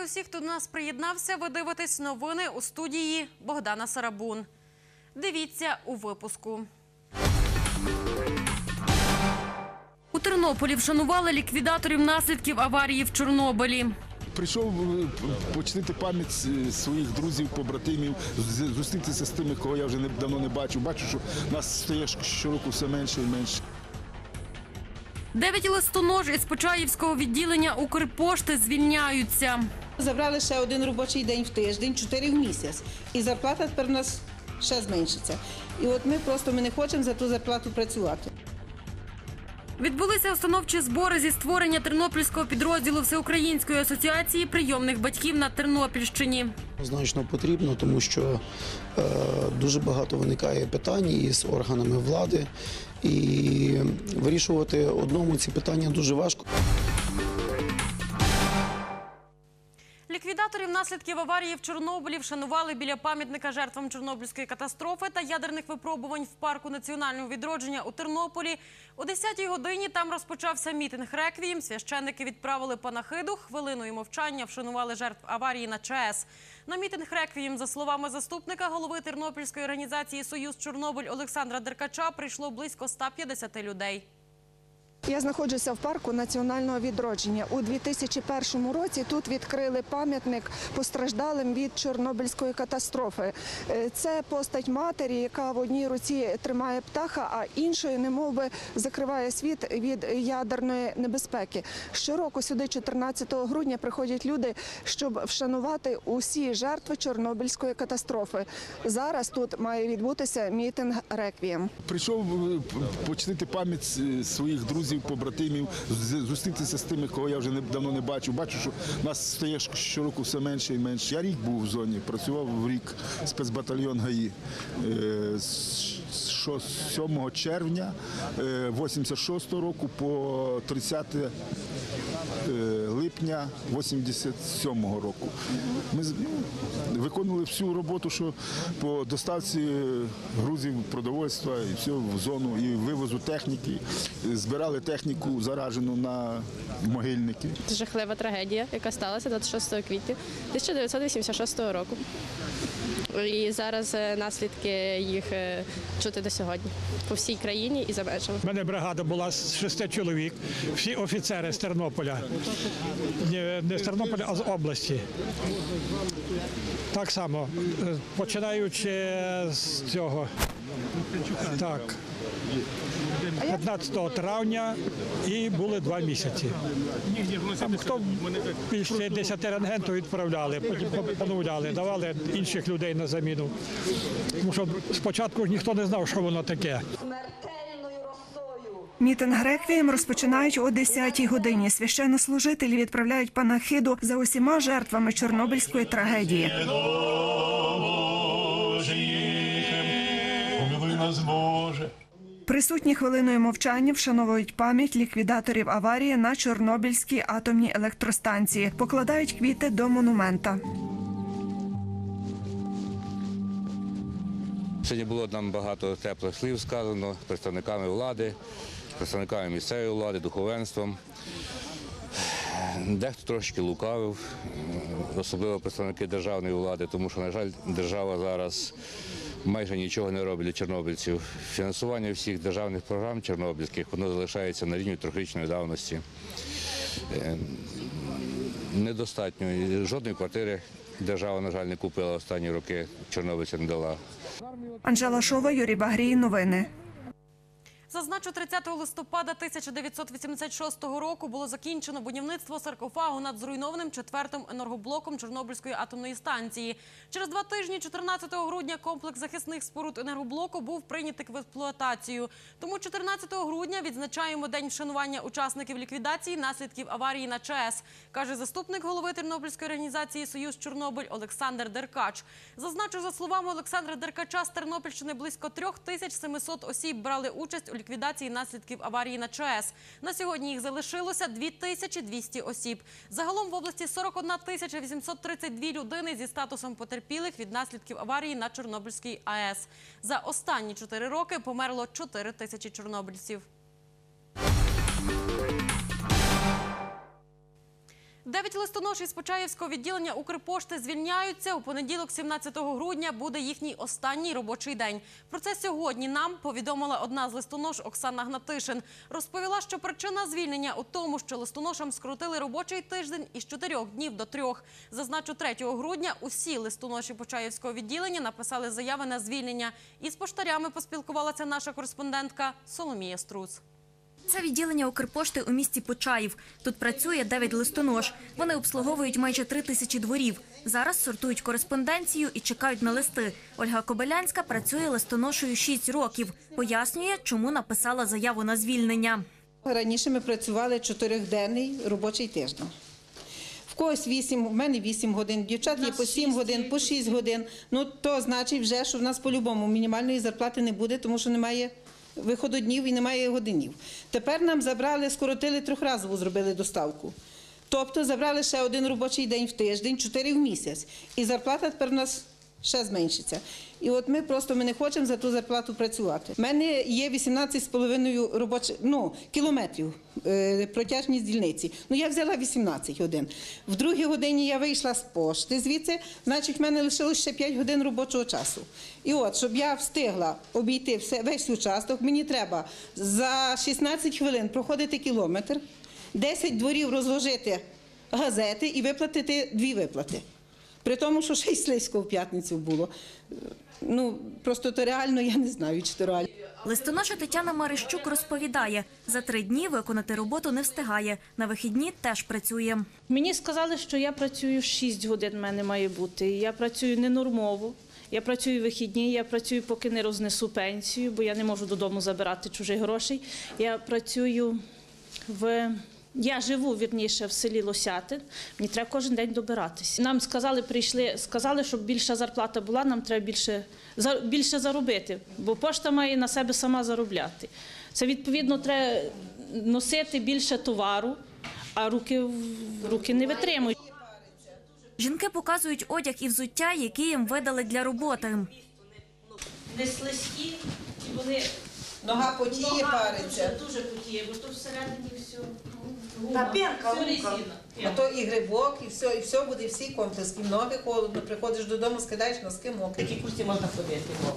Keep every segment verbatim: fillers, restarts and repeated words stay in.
Вітаю усіх, хто до нас приєднався. Ви дивитесь новини у студії Богдана Сарабун. Дивіться у випуску. У Тернополі вшанували ліквідаторів наслідків аварії в Чорнобилі. Прийшов почтити пам'ять своїх друзів, побратимів, зустрітися з тими, кого я вже давно не бачу. Бачу, що нас стає щороку все менше і менше. Дев'ять листонож із Почаївського відділення Укрпошти звільняються. Забрали ще один робочий день в тиждень, чотири в місяць. І зарплата тепер у нас ще зменшиться. І от ми просто ми не хочемо за ту зарплату працювати. Відбулися установчі збори зі створення тернопільського підрозділу Всеукраїнської асоціації прийомних батьків на Тернопільщині. Значно потрібно, тому що е, дуже багато виникає питань із органами влади, і вирішувати одному ці питання дуже важко. Ліквідаторів наслідків аварії в Чорнобилі вшанували біля пам'ятника жертвам Чорнобильської катастрофи та ядерних випробувань в парку національного відродження у Тернополі. О десятій годині там розпочався мітинг-реквієм. Священники відправили панахиду, хвилиною мовчання вшанували жертв аварії на ЧАЕС. На мітинг-реквієм, за словами заступника голови Тернопільської організації «Союз Чорнобиль» Олександра Деркача, прийшло близько ста п'ятдесяти людей. Я знаходжуся в парку національного відродження. У дві тисячі першому році тут відкрили пам'ятник постраждалим від Чорнобильської катастрофи. Це постать матері, яка в одній руці тримає птаха, а іншою немовби закриває світ від ядерної небезпеки. Щороку сюди чотирнадцятого грудня приходять люди, щоб вшанувати усі жертви Чорнобильської катастрофи. Зараз тут має відбутися мітинг-реквієм. Прийшов почтити пам'ять своїх друзів, побратимів, зустрітися з тими, кого я вже давно не бачу. Бачу, що нас стає щороку все менше і менше. Я рік був в зоні, працював в рік спецбатальйон ГАІ. З сьомого червня вісімдесят шостого року по тридцяте липня вісімдесят сьомого року. Ми виконували всю роботу, що по доставці грузів, продовольства і все в зону, і вивозу техніки. Збирали техніку заражену на могильники. Це жахлива трагедія, яка сталася двадцять шостого квітня тисяча дев'ятсот вісімдесят шостого року. І зараз наслідки їх чути до сьогодні по всій країні і за межами. У мене бригада була з шести чоловік, всі офіцери з Тернополя. Не з Тернополя, а з області. Так само, починаючи з цього, так, п'ятнадцятого травня, і були два місяці. Там, хто більше десяти рентген, то відправляли, потім поновляли, давали інших людей на заміну. Тому що спочатку ніхто не знав, що воно таке. Мітинг-реквієм розпочинають о десятій годині. Священнослужителі відправляють панахиду за усіма жертвами Чорнобильської трагедії. Присутні хвилиною мовчання вшановують пам'ять ліквідаторів аварії на Чорнобильській атомній електростанції. Покладають квіти до монумента. Сьогодні було нам багато теплих слів сказано представниками влади, представниками місцевої влади, духовенством. Дехто трошки лукавив, особливо представники державної влади, тому що, на жаль, держава зараз майже нічого не робить для чорнобильців. Фінансування всіх державних програм чорнобильських, воно залишається на рівні трьохрічної давності. Недостатньо. Жодної квартири держава, на жаль, не купила останні роки, чорнобильцям не дала. Анжела Шова, Юрій Багрій. Новини. Зазначу, тридцятого листопада тисяча дев'ятсот вісімдесят шостого року було закінчено будівництво саркофагу над зруйнованим четвертим енергоблоком Чорнобильської атомної станції. Через два тижні, чотирнадцятого грудня, комплекс захисних споруд енергоблоку був прийнятий в експлуатацію. Тому чотирнадцятого грудня відзначаємо День вшанування учасників ліквідації наслідків аварії на ЧАЕС, каже заступник голови Тернопільської організації «Союз Чорнобиль» Олександр Деркач. Зазначу, за словами Олександра Деркача, з Тернопільщини близько трьох тисяч семисот осіб брали участь у ліквідації наслідків аварії на ЧАЕС. На сьогодні їх залишилося дві тисячі двісті осіб. Загалом в області сорок одна тисяча вісімсот тридцять дві людини зі статусом потерпілих від наслідків аварії на Чорнобильській АЕС. За останні чотири роки померло чотири тисячі чорнобильців. Дев'ять листоношів з Почаївського відділення Укрпошти звільняються. У понеділок, сімнадцятого грудня, буде їхній останній робочий день. Про це сьогодні нам повідомила одна з листонож Оксана Гнатишин. Розповіла, що причина звільнення у тому, що листоношам скоротили робочий тиждень із чотирьох днів до трьох. Зазначу, третього грудня усі листоноші Почаївського відділення написали заяви на звільнення. Із поштарями поспілкувалася наша кореспондентка Соломія Струц. Це відділення Укрпошти у місті Почаїв. Тут працює дев'ять листонож. Вони обслуговують майже три тисячі дворів. Зараз сортують кореспонденцію і чекають на листи. Ольга Кобилянська працює листоношою шість років. Пояснює, чому написала заяву на звільнення. Раніше ми працювали чотириденний робочий тиждень. В когось вісім, в мене вісім годин, дівчат є по сім годин, по шість годин. Ну, то значить вже, що в нас по-любому мінімальної зарплати не буде, тому що немає вихододнів і немає годинів. Тепер нам забрали, скоротили трьохразову, зробили доставку. Тобто забрали ще один робочий день в тиждень, чотири в місяць. І зарплата тепер у нас ще зменшиться. І от ми просто ми не хочемо за ту зарплату працювати. У мене є вісімнадцять з половиною робочих, ну, кілометрів е, протяжність дільниці. Ну, я взяла вісімнадцять годин. В другій годині я вийшла з пошти звідси, значить, в мене лишилось ще п'ять годин робочого часу. І от, щоб я встигла обійти все, весь участок, мені треба за шістнадцять хвилин проходити кілометр, десять дворів розложити газети і виплатити дві виплати. При тому, що ще й слизько в п'ятницю було. Ну, просто то реально, я не знаю, чи то реально. Листоноша Тетяна Марищук розповідає, за три дні виконати роботу не встигає. На вихідні теж працює. Мені сказали, що я працюю шість годин, в мене має бути. Я працюю ненормово. Я працюю вихідні, я працюю, поки не рознесу пенсію, бо я не можу додому забирати чужих грошей. Я працюю в... Я живу, вірніше, в селі Лосятин, мені треба кожен день добиратися. Нам сказали, прийшли, сказали, щоб більша зарплата була, нам треба більше, більше заробити, бо пошта має на себе сама заробляти. Це, відповідно, треба носити більше товару, а руки, руки не витримують. Жінки показують одяг і взуття, які їм видали для роботи. Не слизькі, вони... Нога потіє, париться. Дуже потіє, бо тут всередині все... Та п'янка, а то і грибок, і все, і все буде, всі комплекски. Ноги холодно, приходиш додому, скидаєш носки мокрі. Такі курці можна ходити.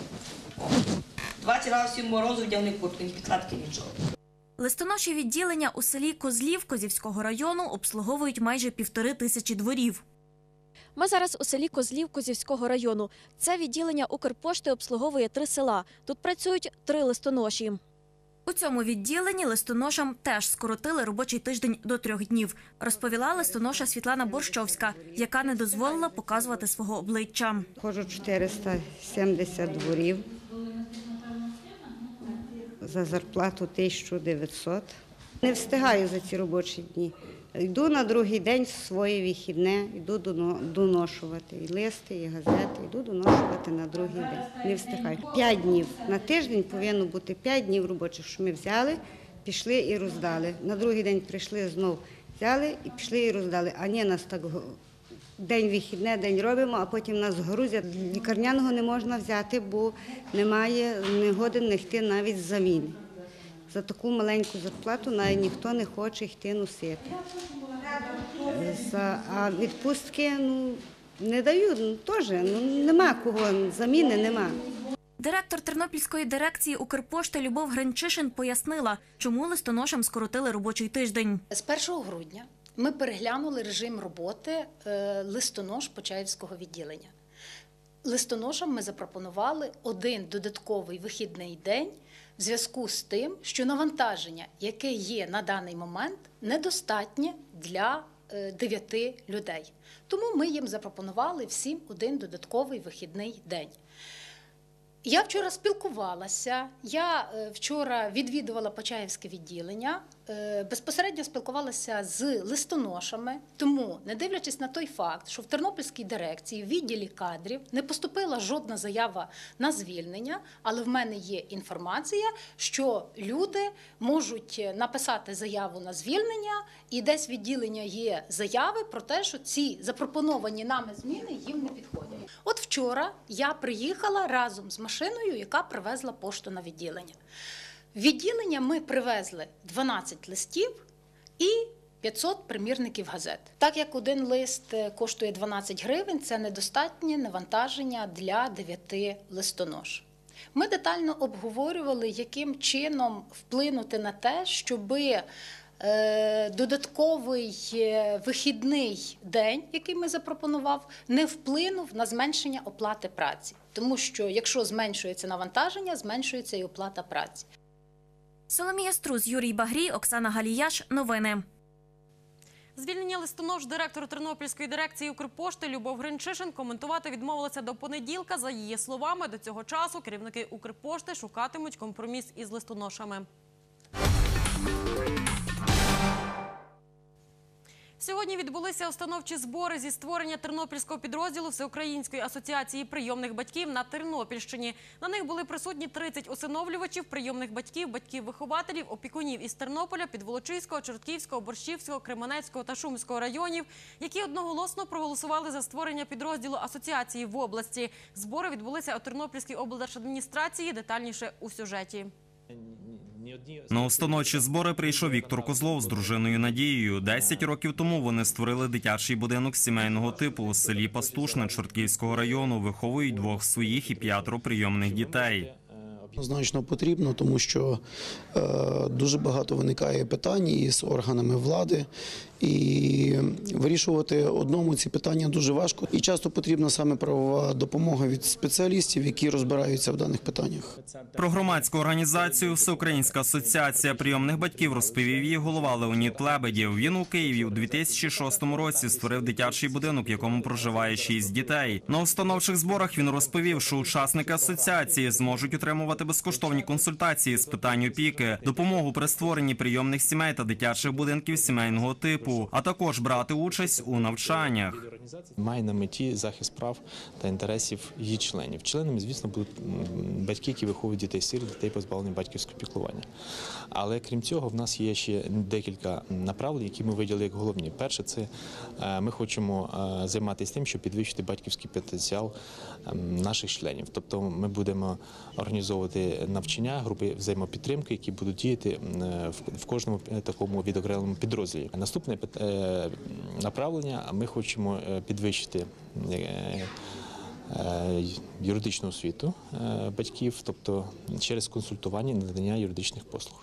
двадцять разів морозу вдягни куртку, ні підкладки, нічого. Листоноші відділення у селі Козлів Козівського району обслуговують майже півтори тисячі дворів. Ми зараз у селі Козлів Козівського району. Це відділення Укрпошти обслуговує три села. Тут працюють три листоноші. У цьому відділенні листоношам теж скоротили робочий тиждень до трьох днів, розповіла листоноша Світлана Борщовська, яка не дозволила показувати свого обличчя. Ходжу чотириста сімдесят дворів, за зарплату тисяча дев'ятсот. Не встигаю за ці робочі дні. Йду на другий день своє вихідне, йду доношувати і листи, і газети, йду доношувати на другий день. Не встигаю. П'ять днів. На тиждень повинно бути п'ять днів робочих, що ми взяли, пішли і роздали. На другий день прийшли, знов взяли і пішли і роздали. А ні, нас так день вихідне, день робимо, а потім нас грузять. Лікарняного не можна взяти, бо немає, не годен не йти навіть з заміни. За таку маленьку зарплату навіть ніхто не хоче йти носити. А відпустки ну, не дають, ну, теж, ну, нема кого, заміни нема. Директор Тернопільської дирекції Укрпошти Любов Гринчишин пояснила, чому листоношам скоротили робочий тиждень. З першого грудня ми переглянули режим роботи листонож Почаївського відділення. Листоножам ми запропонували один додатковий вихідний день в зв'язку з тим, що навантаження, яке є на даний момент, недостатнє для дев'яти людей. Тому ми їм запропонували всім один додатковий вихідний день. Я вчора спілкувалася, я вчора відвідувала Почаївське відділення, безпосередньо спілкувалася з листоношами, тому, не дивлячись на той факт, що в Тернопільській дирекції, в відділі кадрів, не поступила жодна заява на звільнення, але в мене є інформація, що люди можуть написати заяву на звільнення, і десь в відділення є заяви про те, що ці запропоновані нами зміни їм не підходять. От вчора я приїхала разом з машиною, яка привезла пошту на відділення. В відділення ми привезли дванадцять листів і п'ятсот примірників газет. Так як один лист коштує дванадцять гривень, це недостатнє навантаження для дев'яти листонож. Ми детально обговорювали, яким чином вплинути на те, щоби додатковий вихідний день, який ми запропонував, не вплинув на зменшення оплати праці. Тому що якщо зменшується навантаження, зменшується і оплата праці. Соломія Струс, Юрій Багрій, Оксана Галіяш. Новини. Звільнення листонож директора Тернопільської дирекції Укрпошти Любов Гринчишин коментувати відмовилася до понеділка. За її словами, до цього часу керівники Укрпошти шукатимуть компроміс із листоношами. Сьогодні відбулися установчі збори зі створення тернопільського підрозділу Всеукраїнської асоціації прийомних батьків на Тернопільщині. На них були присутні тридцять усиновлювачів, прийомних батьків, батьків-вихователів, опікунів із Тернополя, Підволочиського, Чортківського, Борщівського, Кременецького та Шумського районів, які одноголосно проголосували за створення підрозділу асоціації в області. Збори відбулися у Тернопільській облдержадміністрації, детальніше у сюжеті. На установчі збори прийшов Віктор Козлов з дружиною Надією. Десять років тому вони створили дитячий будинок сімейного типу у селі Пастушне Чортківського району. Виховують двох своїх і п'ятеро прийомних дітей. Однозначно потрібно, тому що е, дуже багато виникає питань із органами влади, і вирішувати одному ці питання дуже важко. І часто потрібна саме правова допомога від спеціалістів, які розбираються в даних питаннях. Про громадську організацію «Всеукраїнська асоціація прийомних батьків» розповів її голова Леонід Лебедєв. Він у Києві у дві тисячі шостому році створив дитячий будинок, в якому проживає шість дітей. На установчих зборах він розповів, що учасники асоціації зможуть отримувати безкоштовні консультації з питань опіки, допомогу при створенні прийомних сімей та дитячих будинків сімейного типу, а також брати участь у навчаннях. Має на меті захист прав та інтересів її членів. Членами, звісно, будуть батьки, які виховують дітей-сиріт, дітей, позбавлених батьківського піклування. Але крім цього, в нас є ще декілька направлень, які ми виділили як головні. Перше, це ми хочемо займатися тим, щоб підвищити батьківський потенціал наших членів. Тобто ми будемо організовувати навчання, групи взаємопідтримки, які будуть діяти в кожному такому відокремленому підрозділі. Наступне направлення – ми хочемо підвищити юридичну освіту батьків, тобто через консультування і надання юридичних послуг.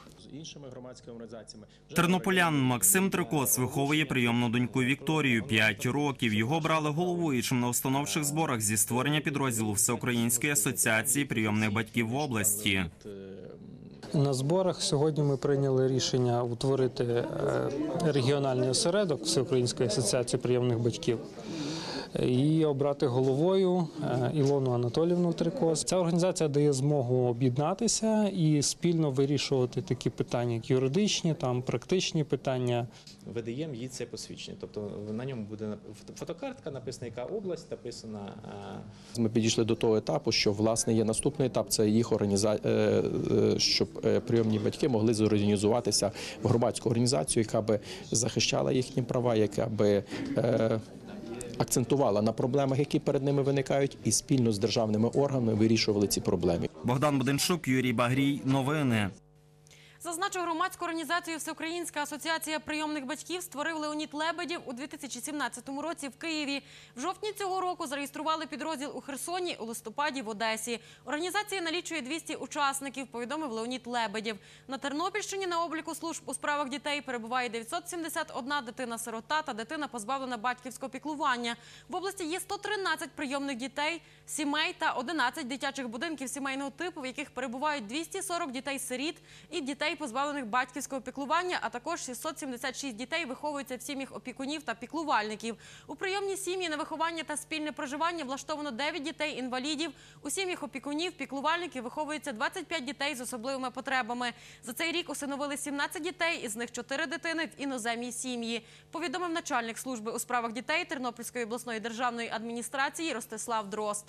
Тернополян Максим Трикос виховує прийомну доньку Вікторію п'ять років. Його брали головуючим на установчих зборах зі створення підрозділу Всеукраїнської асоціації прийомних батьків в області. На зборах сьогодні ми прийняли рішення утворити регіональний осередок Всеукраїнської асоціації прийомних батьків і обрати головою Ілону Анатоліївну Трикос. Ця організація дає змогу об'єднатися і спільно вирішувати такі питання, як юридичні, там, практичні питання. Видаємо їй це посвідчення, тобто на ньому буде фотокартка, написана яка область, написана. Ми підійшли до того етапу, що власне є наступний етап, це їх організація, щоб прийомні батьки могли зорганізуватися в громадську організацію, яка би захищала їхні права, яка би акцентувала на проблемах, які перед ними виникають, і спільно з державними органами вирішували ці проблеми. Богдан Буденчук, Юрій Багрій. Новини. Зазначу, громадську організацію «Всеукраїнська асоціація прийомних батьків» створив Леонід Лебедєв у дві тисячі сімнадцятому році в Києві. В жовтні цього року зареєстрували підрозділ у Херсоні, у листопаді в Одесі. Організація налічує двісті учасників, повідомив Леонід Лебедєв. На Тернопільщині на обліку служб у справах дітей перебуває дев'ятсот сімдесят одна дитина-сирота та дитина, позбавлена батьківського піклування. В області є сто тринадцять прийомних дітей, сімей та одинадцять дитячих будинків сімейного типу, в яких перебувають двісті сорок дітей-сиріт і дітей, позбавлених батьківського піклування, а також шістсот сімдесят шість дітей виховуються в сім'ях опікунів та піклувальників. У прийомні сім'ї на виховання та спільне проживання влаштовано дев'ять дітей-інвалідів. У сім'ях опікунів, піклувальників виховується двадцять п'ять дітей з особливими потребами. За цей рік усиновили сімнадцять дітей, із них чотири дитини в іноземній сім'ї. Повідомив начальник служби у справах дітей Тернопільської обласної державної адміністрації Ростислав Дрозд.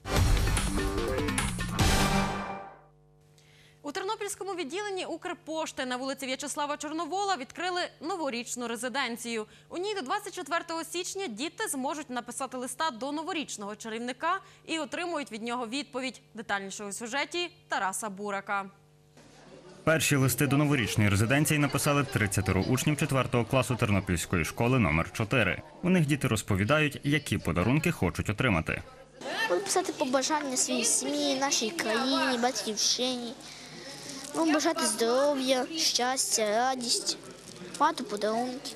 У Тернопільському відділенні Укрпошти на вулиці В'ячеслава Чорновола відкрили новорічну резиденцію. У ній до двадцять четвертого січня діти зможуть написати листа до новорічного чарівника і отримують від нього відповідь. Детальніше у сюжеті Тараса Бурака. Перші листи до новорічної резиденції написали тридцять учнів четвертого класу Тернопільської школи номер чотири. У них діти розповідають, які подарунки хочуть отримати. Буду писати побажання своїй сім'ї, нашій країні, батьківщині. Ну, бажати здоров'я, щастя, радість, багато подарунків.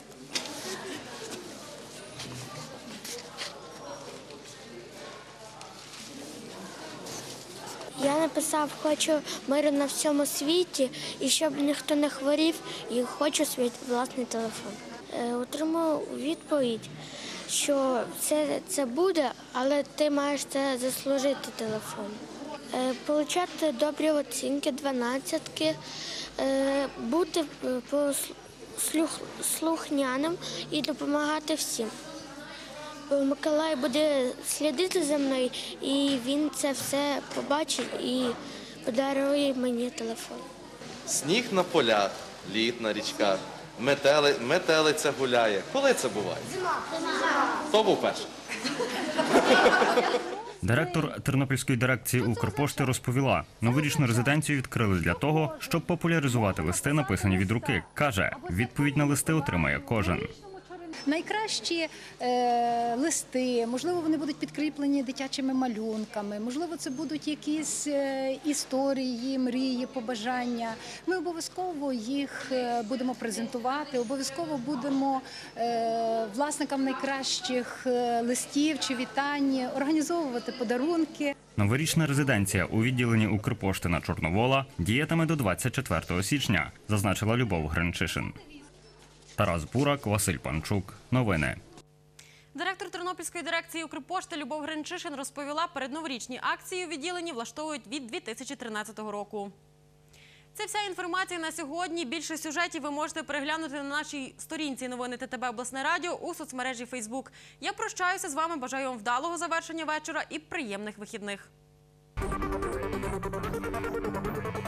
Я написав, хочу миру на всьому світі і щоб ніхто не хворів, і хочу свій власний телефон. Е, отримав відповідь, що все це буде, але ти маєш це заслужити телефон. Е, получати добрі оцінки, дванадцятки, е, бути слухняним і допомагати всім. Бо Миколай буде слідити за мною, і він це все побачить і подарує мені телефон. Сніг на полях, лід на річках, метели, метелиця гуляє. Коли це буває? Хто був перший? Директор Тернопільської дирекції Укрпошти розповіла, новорічну резиденцію відкрили для того, щоб популяризувати листи, написані від руки. Каже, відповідь на листи отримає кожен. Найкращі е, листи, можливо, вони будуть підкріплені дитячими малюнками, можливо, це будуть якісь е, історії, мрії, побажання. Ми обов'язково їх е, будемо презентувати, обов'язково будемо е, власникам найкращих е, листів чи вітань організовувати подарунки. Новорічна резиденція у відділенні Укрпошти на Чорновола діятиме до двадцять четвертого січня, зазначила Любов Гринчишин. Тарас Бурак, Василь Панчук. Новини. Директор Тернопільської дирекції Укрпошти Любов Гринчишин розповіла, передноворічні акції у відділенні влаштовують від дві тисячі тринадцятого року. Це вся інформація на сьогодні. Більше сюжетів ви можете переглянути на нашій сторінці новини ТТБ Обласне радіо у соцмережі Фейсбук. Я прощаюся з вами, бажаю вам вдалого завершення вечора і приємних вихідних.